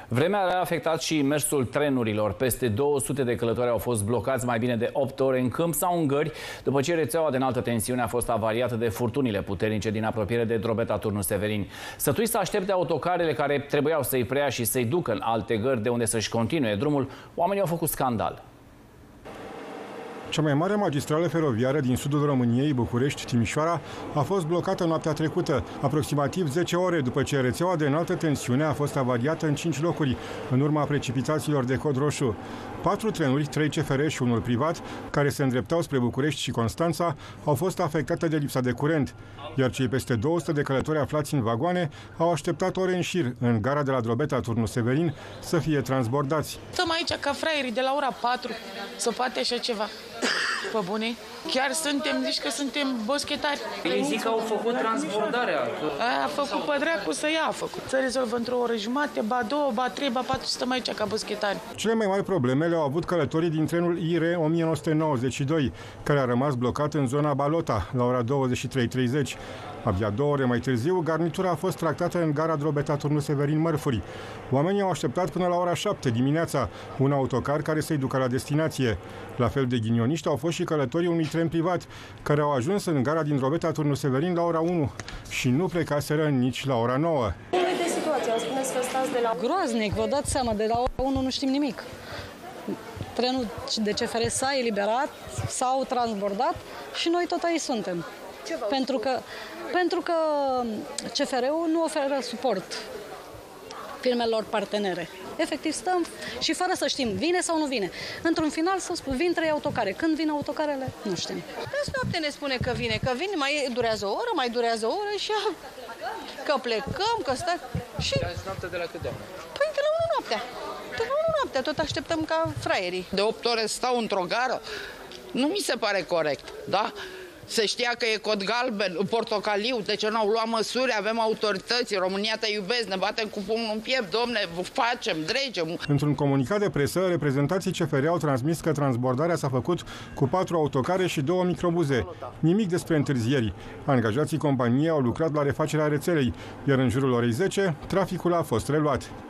Vremea a afectat și mersul trenurilor. Peste 200 de călători au fost blocați mai bine de 8 ore în Câmp sau în Gări, după ce rețeaua de înaltă tensiune a fost avariată de furtunile puternice din apropiere de Drobeta Turnu Severin. Sătui să aștepte autocarele care trebuiau să-i preia și să-i ducă în alte gări de unde să-și continue drumul, oamenii au făcut scandal. Cea mai mare magistrală feroviară din sudul României, București-Timișoara, a fost blocată noaptea trecută, aproximativ 10 ore după ce rețeaua de înaltă tensiune a fost avariată în 5 locuri, în urma precipitațiilor de cod roșu. 4 trenuri, 3 CFR și unul privat, care se îndreptau spre București și Constanța, au fost afectate de lipsa de curent, iar cei peste 200 de călători aflați în vagoane au așteptat ore în șir în gara de la Drobeta Turnu Severin să fie transbordați. Stăm aici ca fraierii de la ora 4, să poate așa ceva. Pe bune? Chiar zici că suntem boschetari. Ei zic că au făcut transbordarea. A făcut pe dracu să ia, a făcut. Să rezolvă într-o oră jumate, ba 2, ba 3, ba 4, stăm aici ca boschetari. Cele mai mari probleme le-au avut călătorii din trenul IRE 1992, care a rămas blocat în zona Balota, la ora 23:30. Abia 2 ore mai târziu, garnitura a fost tractată în gara Drobeta Turnu Severin Mărfuri. Oamenii au așteptat până la ora 7 dimineața un autocar care să-i ducă la destinație. La fel de ghinioniști au fost și călătorii unui tren privat, care au ajuns în gara din Drobeta Turnu Severin la ora 1 și nu plecaseră nici la ora 9. Cum e de situația? Spuneți că stați de la... Groaznic, vă dați seama, de la ora 1 nu știm nimic. Trenul de CFR s-a eliberat, s-au transbordat și noi tot aici suntem. Pentru că CFR-ul nu oferă suport firmelor partenere. Efectiv stăm și fără să știm, vine sau nu vine. Într-un final să spun, vin 3 autocare. Când vin autocarele, nu știm. Azi noapte ne spune că vine, mai durează o oră, mai durează o oră și că plecăm, că stați... Și... Azi noapte de la cât de ori? Păi de la 1 noaptea. De la 1 noaptea, tot așteptăm ca fraierii. De 8 ore stau într-o gară, nu mi se pare corect, da? Se știa că e cod galben, portocaliu, de ce n-au luat măsuri, avem autorități, România te iubesc, ne batem cu pumnul în piept, domne, facem, dregem. Într-un comunicat de presă, reprezentanții CFR au transmis că transbordarea s-a făcut cu 4 autocare și 2 microbuze. Nimic despre întârzieri. Angajații companiei au lucrat la refacerea rețelei, iar în jurul orei 10, traficul a fost reluat.